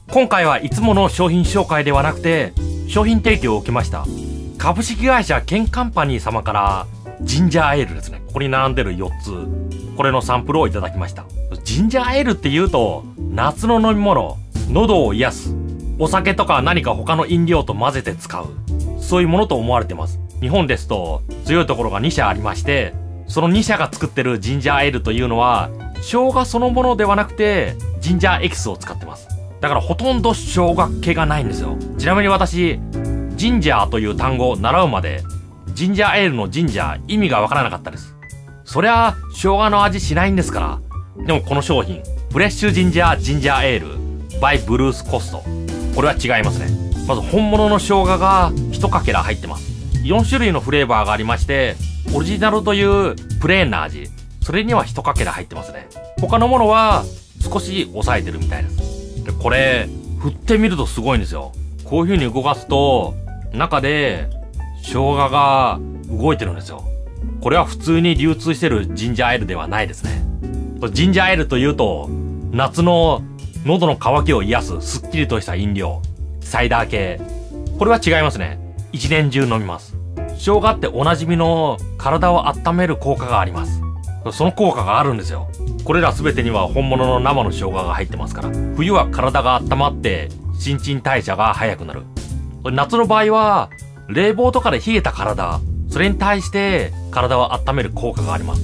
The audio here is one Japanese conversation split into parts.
今回はいつもの商品紹介ではなくて、商品提供を受けました。株式会社ケンカンパニー様からジンジャーエールですね。ここに並んでる4つ。これのサンプルをいただきました。ジンジャーエールって言うと、夏の飲み物、喉を癒す、お酒とか何か他の飲料と混ぜて使う。そういうものと思われてます。日本ですと強いところが2社ありまして、その2社が作ってるジンジャーエールというのは、生姜そのものではなくて、ジンジャーエキスを使ってます。だからほとんど生姜気がないんですよ。ちなみに私、ジンジャーという単語を習うまで、ジンジャーエールのジンジャー意味がわからなかったです。そりゃ、生姜の味しないんですから。でもこの商品、フレッシュジンジャーエール、by ブルースコスト。これは違いますね。まず本物の生姜が1かけら入ってます。4種類のフレーバーがありまして、オリジナルというプレーンな味。それには1かけら入ってますね。他のものは少し抑えてるみたいです。で、これ、振ってみるとすごいんですよ。こういう風に動かすと、中で生姜が動いてるんですよ。これは普通に流通してるジンジャーエールではないですね。ジンジャーエールというと、夏の喉の渇きを癒すすっきりとした飲料。サイダー系。これは違いますね。一年中飲みます。生姜っておなじみの体を温める効果があります。その効果があるんですよ。これら全てには本物の生の生姜が入ってますから。冬は体が温まって新陳代謝が早くなる。夏の場合は冷房とかで冷えた体、それに対して体を温める効果があります。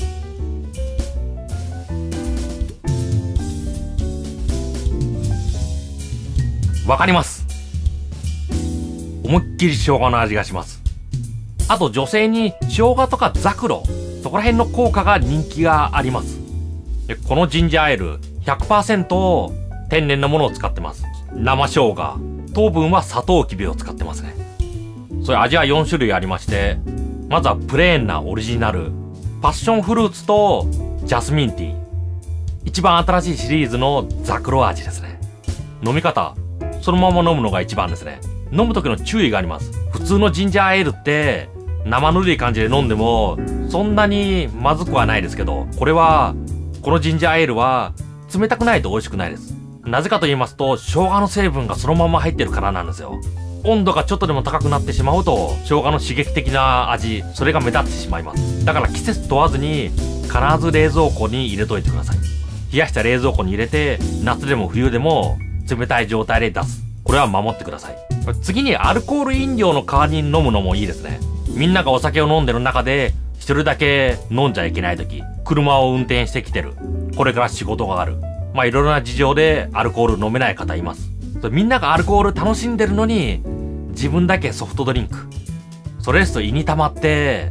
わかります。思いっきり生姜の味がします。あと女性に生姜とかザクロ、そこら辺の効果が人気があります。で、このジンジャーエール 100% 天然のものを使ってます。生生姜、糖分はサトウキビを使ってますね。それ味は4種類ありまして、まずはプレーンなオリジナル、パッションフルーツとジャスミンティー。一番新しいシリーズのザクロ味ですね。飲み方、そのまま飲むのが一番ですね。飲む時の注意があります。普通のジンジャーエールって生ぬるい感じで飲んでもそんなにまずくはないですけど、このジンジャーエールは冷たくないと美味しくないです。なぜかと言いますと、生姜の成分がそのまま入ってるからなんですよ。温度がちょっとでも高くなってしまうと、生姜の刺激的な味、それが目立ってしまいます。だから季節問わずに必ず冷蔵庫に入れといてください。冷やした冷蔵庫に入れて、夏でも冬でも冷たい状態で出す。これは守ってください。次にアルコール飲料の代わりに飲むのもいいですね。みんながお酒を飲んでる中で、一人だけ飲んじゃいけない時、車を運転してきてる。これから仕事がある。まあいろいろな事情でアルコール飲めない方います。みんながアルコール楽しんでるのに、自分だけソフトドリンク。それですと胃に溜まって、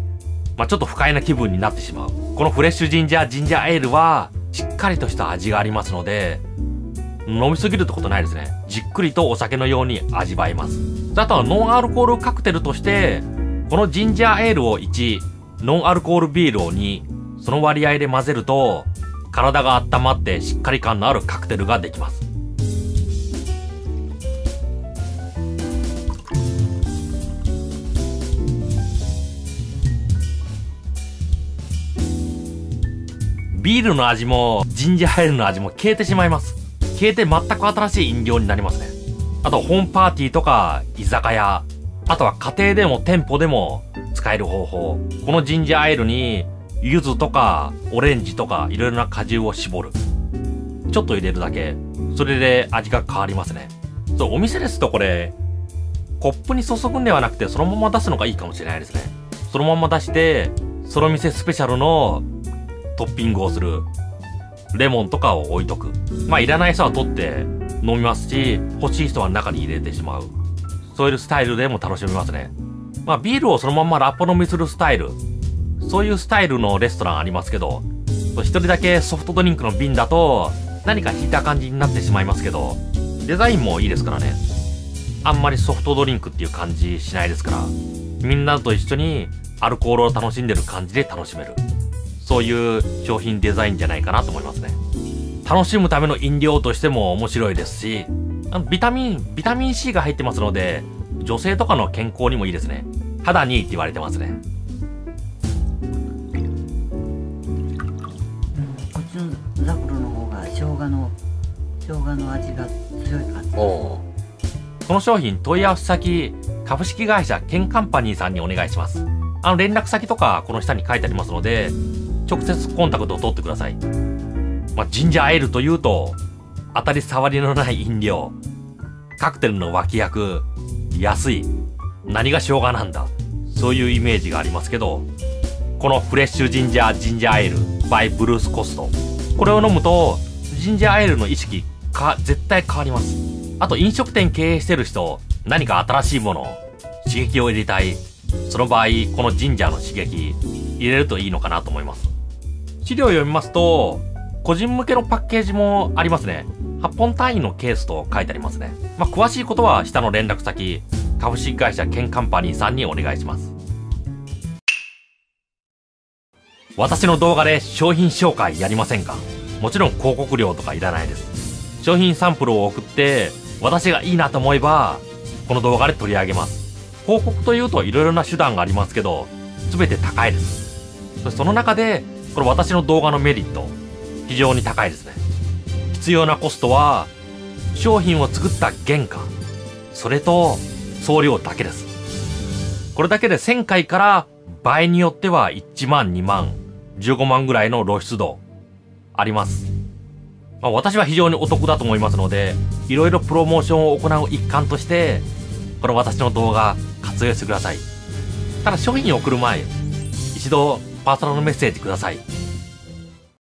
まあちょっと不快な気分になってしまう。このフレッシュジンジャーエールは、しっかりとした味がありますので、飲みすぎるってことないですね。じっくりとお酒のように味わえます。あとはノンアルコールカクテルとして、このジンジャーエールを1、ノンアルコールビールを2、その割合で混ぜると、体が温まってしっかり感のあるカクテルができます。ビールの味もジンジャーエールの味も消えてしまいます。消えて全く新しい飲料になりますね。あとホームパーティーとか居酒屋、あとは家庭でも店舗でも使える方法。このジンジャーエールに柚子とかオレンジとかいろいろな果汁を絞る。ちょっと入れるだけ。それで味が変わりますね。そう、お店ですとこれ、コップに注ぐんではなくてそのまま出すのがいいかもしれないですね。そのまま出して、その店スペシャルのトッピングをする。レモンとかを置いとく。まあいらない人は取って飲みますし、欲しい人は中に入れてしまう。そういうスタイルでも楽しめますね。まあビールをそのままラップ飲みするスタイル。そういうスタイルのレストランありますけど、一人だけソフトドリンクの瓶だと何か引いた感じになってしまいますけど、デザインもいいですからね。あんまりソフトドリンクっていう感じしないですから、みんなと一緒にアルコールを楽しんでる感じで楽しめる。そういう商品デザインじゃないかなと思いますね。楽しむための飲料としても面白いですし、ビタミン C が入ってますので、女性とかの健康にもいいですね。肌にいいって言われてますね。 こっちのザクロの方が生姜の生姜の味が強い感じ。 この商品問い合わせ先、株式会社ケンカンパニーさんにお願いします。連絡先とかこの下に書いてありますので、直接コンタクトを取ってください。ジンジャーエールというと、当たり障りのない飲料。カクテルの脇役、安い。何が生姜なんだ。そういうイメージがありますけど、このフレッシュジンジャーエール by ブルースコスト。これを飲むと、ジンジャーエールの意識絶対変わります。あと飲食店経営してる人、何か新しいもの、刺激を入れたい。その場合、このジンジャーの刺激、入れるといいのかなと思います。資料を読みますと、個人向けのパッケージもありますね。8本単位のケースと書いてありますね。詳しいことは下の連絡先、株式会社ケンカンパニーさんにお願いします。私の動画で商品紹介やりませんか？もちろん広告料とかいらないです。商品サンプルを送って、私がいいなと思えば、この動画で取り上げます。広告というと色々な手段がありますけど、すべて高いです。その中で、これ私の動画のメリット、非常に高いですね。必要なコストは、商品を作った原価、それと送料だけです。これだけで1000回から場合によっては1万、2万、15万ぐらいの露出度あります。私は非常にお得だと思いますので、いろいろプロモーションを行う一環として、この私の動画活用してください。ただ商品を送る前、一度パーソナルメッセージください。